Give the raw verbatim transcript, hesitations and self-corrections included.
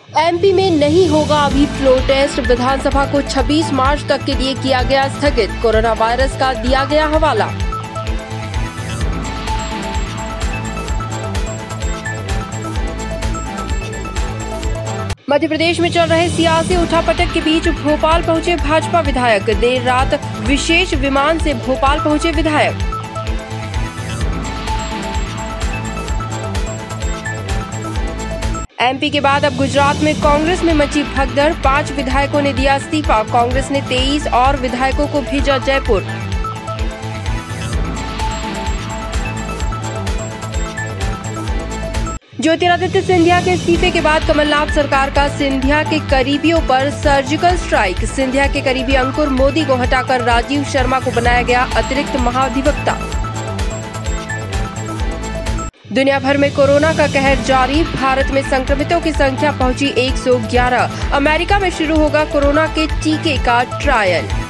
MP में नहीं होगा अभी फ्लोर टेस्ट, विधानसभा को छब्बीस मार्च तक के लिए किया गया स्थगित, कोरोना वायरस का दिया गया हवाला। मध्य प्रदेश में चल रहे सियासी उठापटक के बीच भोपाल पहुंचे भाजपा विधायक, देर रात विशेष विमान से भोपाल पहुंचे विधायक। एमपी के बाद अब गुजरात में कांग्रेस में मची भगदड़, पांच विधायकों ने दिया इस्तीफा, कांग्रेस ने तेईस और विधायकों को भेजा जयपुर। ज्योतिरादित्य सिंधिया के इस्तीफे के बाद कमलनाथ सरकार का सिंधिया के करीबियों पर सर्जिकल स्ट्राइक, सिंधिया के करीबी अंकुर मोदी को हटाकर राजीव शर्मा को बनाया गया अतिरिक्त महाधिवक्ता। दुनिया भर में कोरोना का कहर जारी, भारत में संक्रमितों की संख्या पहुंची एक सौ ग्यारह, अमेरिका में शुरू होगा कोरोना के टीके का ट्रायल।